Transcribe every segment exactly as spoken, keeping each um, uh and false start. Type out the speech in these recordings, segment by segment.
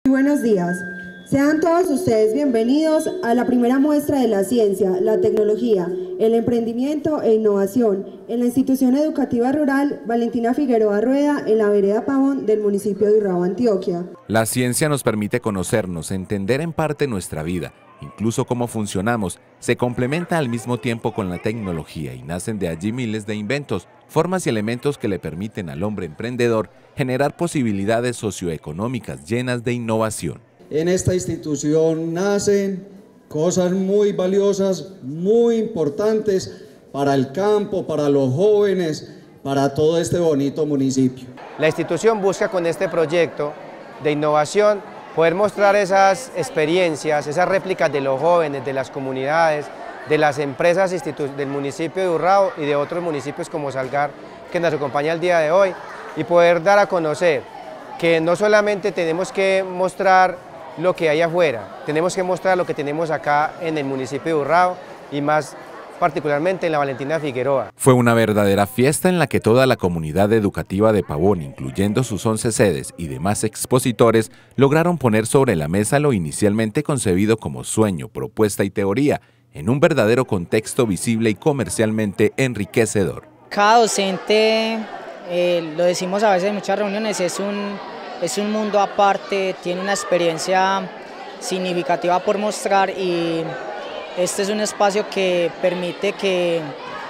Muy buenos días. Sean todos ustedes bienvenidos a la primera muestra de la ciencia, la tecnología, el emprendimiento e innovación en la institución educativa rural Valentina Figueroa Rueda en la vereda Pavón del municipio de Urrao, Antioquia. La ciencia nos permite conocernos, entender en parte nuestra vida, incluso cómo funcionamos, se complementa al mismo tiempo con la tecnología y nacen de allí miles de inventos, formas y elementos que le permiten al hombre emprendedor generar posibilidades socioeconómicas llenas de innovación. En esta institución nacen cosas muy valiosas, muy importantes para el campo, para los jóvenes, para todo este bonito municipio. La institución busca con este proyecto de innovación poder mostrar esas experiencias, esas réplicas de los jóvenes, de las comunidades, de las empresas del municipio de Urrao y de otros municipios como Salgar, que nos acompaña el día de hoy, y poder dar a conocer que no solamente tenemos que mostrar lo que hay afuera, tenemos que mostrar lo que tenemos acá en el municipio de Urrao y más particularmente en la Valentina Figueroa. Fue una verdadera fiesta en la que toda la comunidad educativa de Pavón, incluyendo sus once sedes y demás expositores, lograron poner sobre la mesa lo inicialmente concebido como sueño, propuesta y teoría, en un verdadero contexto visible y comercialmente enriquecedor. Cada docente, eh, lo decimos a veces en muchas reuniones, es un, es un mundo aparte, tiene una experiencia significativa por mostrar y este es un espacio que permite que,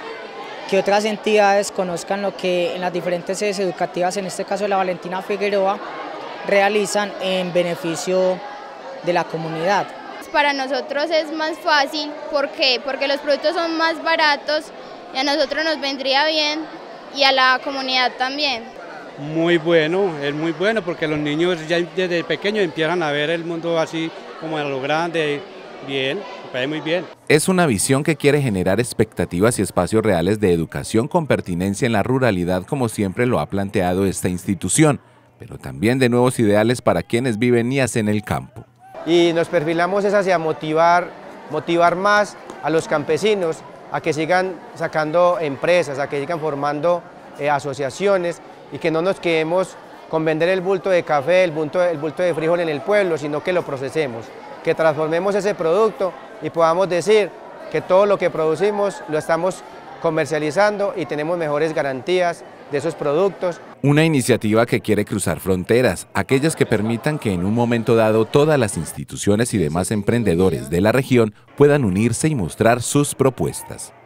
que otras entidades conozcan lo que en las diferentes sedes educativas, en este caso la Valentina Figueroa, realizan en beneficio de la comunidad. Para nosotros es más fácil, ¿por qué? Porque los productos son más baratos y a nosotros nos vendría bien y a la comunidad también. Muy bueno, es muy bueno porque los niños ya desde pequeños empiezan a ver el mundo así como a lo grande, bien, me parece muy bien. Es una visión que quiere generar expectativas y espacios reales de educación con pertinencia en la ruralidad como siempre lo ha planteado esta institución, pero también de nuevos ideales para quienes viven y hacen el campo. Y nos perfilamos es hacia motivar, motivar más a los campesinos a que sigan sacando empresas, a que sigan formando eh, asociaciones y que no nos quedemos con vender el bulto de café, el bulto, el bulto de frijol en el pueblo, sino que lo procesemos, que transformemos ese producto y podamos decir que todo lo que producimos lo estamos comercializando y tenemos mejores garantías de esos productos. Una iniciativa que quiere cruzar fronteras, aquellas que permitan que en un momento dado todas las instituciones y demás emprendedores de la región puedan unirse y mostrar sus propuestas.